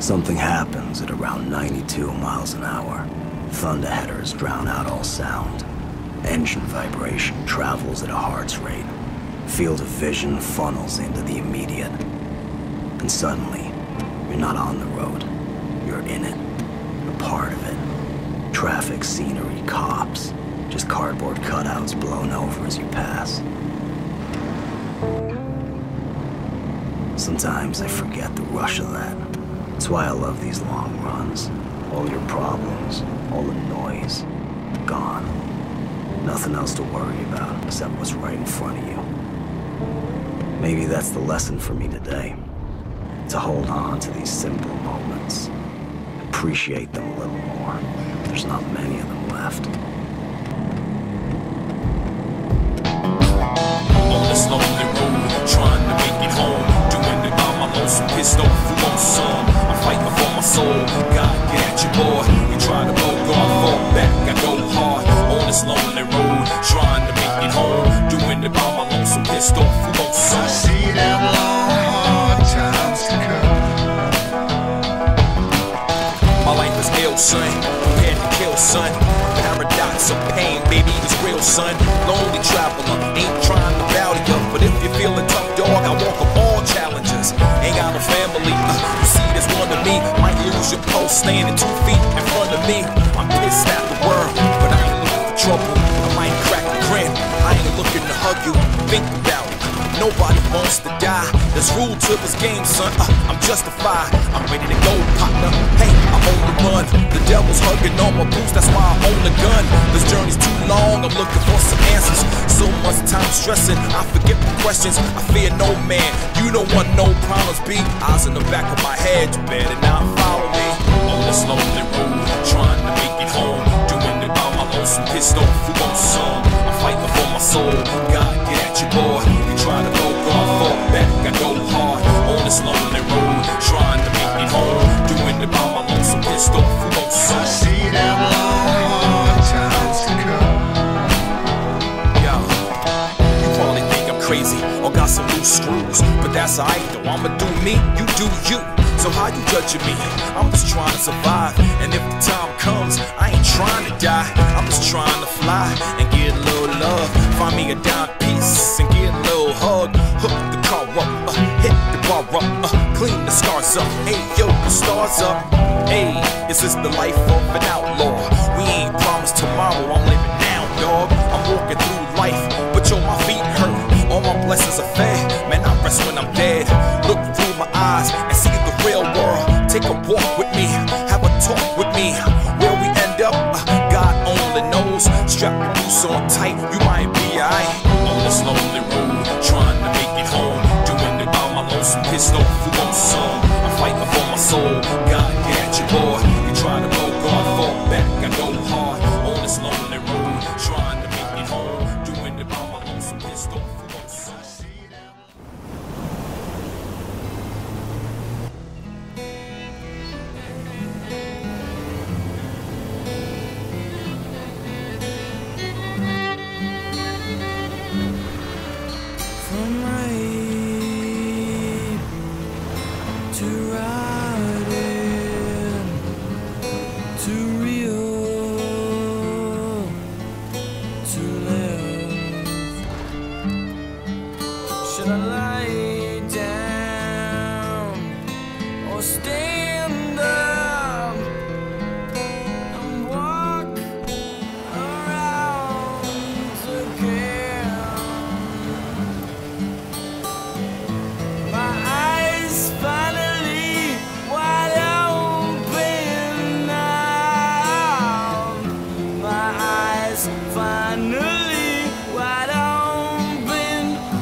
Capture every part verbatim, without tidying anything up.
Something happens at around ninety-two miles an hour. Thunderheaders drown out all sound. Engine vibration travels at a heart's rate. Field of vision funnels into the immediate. And suddenly, you're not on the road. You're in it. A part of it. Traffic, scenery, cops. Just cardboard cutouts blown over as you pass. Sometimes I forget the rush of that. That's why I love these long runs. All your problems, all the noise, gone. Nothing else to worry about except what's right in front of you. Maybe that's the lesson for me today. To hold on to these simple moments. Appreciate them a little more. There's not many of them left. On this lonely road, trying to make it home. Doing it by my lonesome, pissed off who wants some. I'm fighting for my soul. God, get at you, boy. You try to go, go, I fall back. I go hard on this lonely road, trying to make it home. Doing it by my lonesome, pissed off who wants some. I see them long, hard times to come. My life is ill, son. Prepared to kill, son. Paradox of pain, baby, it's real, son. Lonely traveler, ain't trying to rowdy up, but if you're feeling tough, dog, I walk up all challenges. Ain't got no family, uh, you see this one of me. Might lose your post, standing two feet in front of me. I'm pissed at the world, but I ain't looking for trouble. I might crack a grin, I ain't looking to hug you. Think about it. Nobody wants to die. There's rule to this game, son. Uh, I'm justified. I'm ready to go, partner. Hey, I'm on the run. The devil's hugging on my boots. That's why I own a gun. This journey's too long. I'm looking for some answers. So much time stressing. I forget the questions. I fear no man. You don't want no problems. Be eyes in the back of my head. You better not follow me on this lonely road, trying to make it home. Doing it by my lonesome, pissed off who wants some. I'm fighting for my soul. God, get at you, boy. Try to go, go, I fall back, I go hard on this lonely road, trying to make it home. Doing it by my lonesome, pissed off who wants some. I see them long, hard times to come. Yo, you probably think I'm crazy or got some loose screws, but that's alright though, I'ma do me, you do you. So how you judging me? I'm just trying to survive, and if the time comes, I ain't trying to die. I'm just trying to fly and get a little love. Find me a dime piece and get a little hug. Hook the car up, uh, hit the bar up, uh, clean the scars up. Hey yo, the stars up. Hey, is this the life of an outlaw? We ain't promised tomorrow, I'm living now, dog. I'm walking through life, but yo, my feet hurt. All my blessings are fed, man, I rest when I'm dead. Look through my eyes and see the real world. Take a walk with me, have a talk with me. Where we end up, uh, God only knows. Strap your boots on tight, you might be alright. On this lonely road, trying to make it home. Doing it by my lonesome, pissed off who wants some. I'm fighting for my soul. God, get at you, boy. You try to go, go, I fall back, I go hard. On this lonely road, trying to make it home. Doing it by my lonesome, pissed off who wants some. From right to riding to real to live. Should I lie down or stand up and walk around again? My eyes finally wide open now. My eyes finally wide open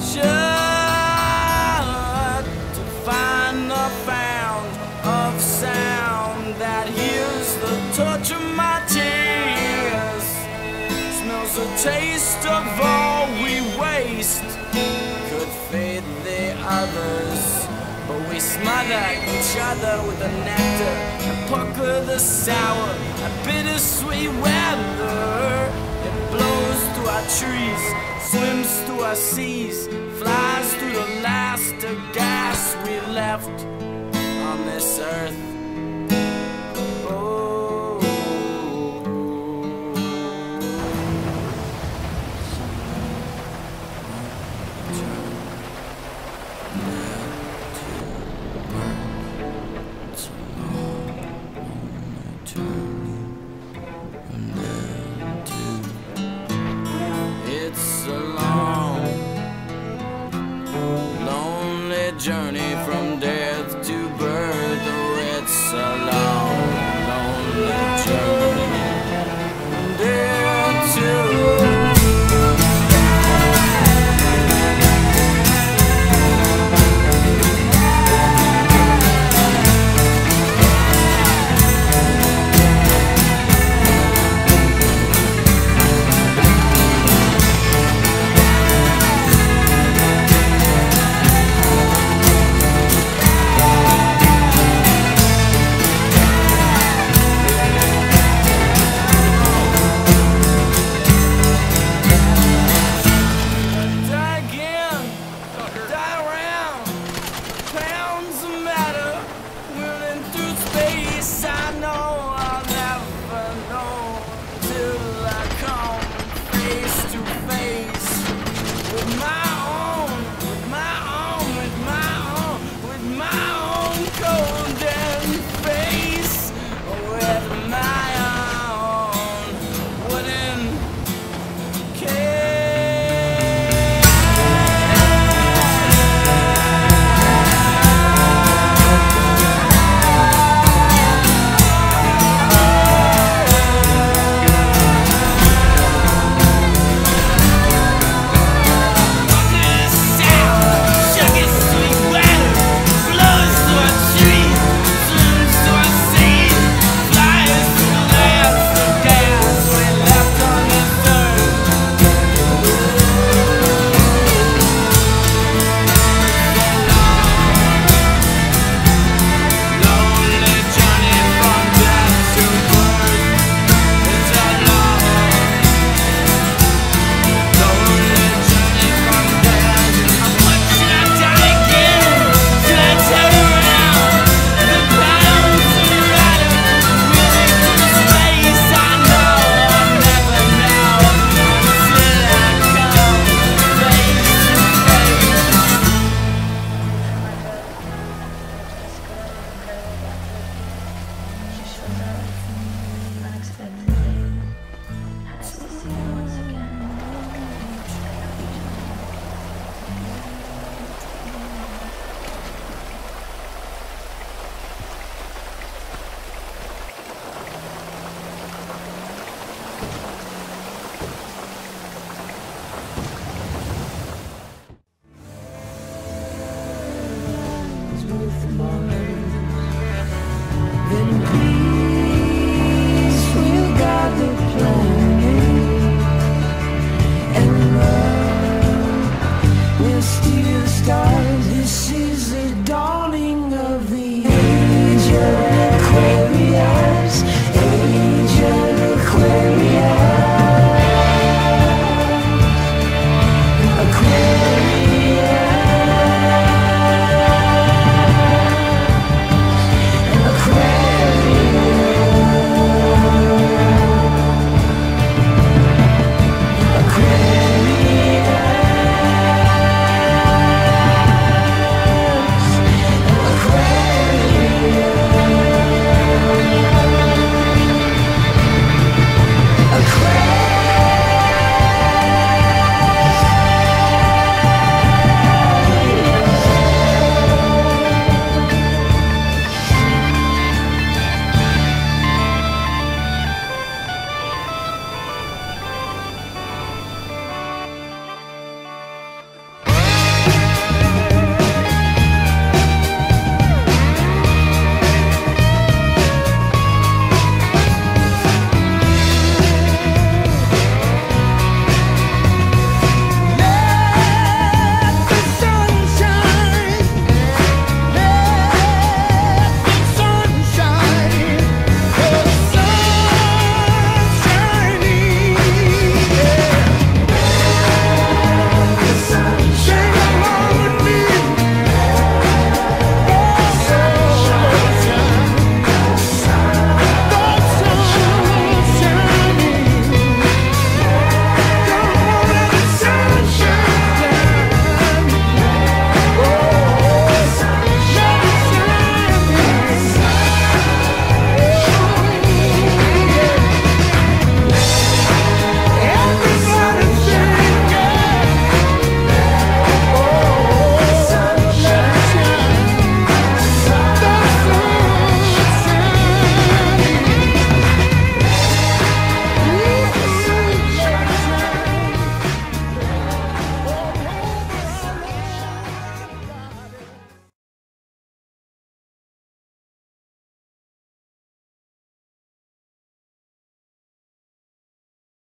shut to find the found of sound that hears the touch of my tears, smells the taste of all we waste. Could fade the others, but we smother each other with the nectar and pucker the sour and bittersweet weather. It blows through our trees, swims through our seas, flies through the last of gas we left on this earth.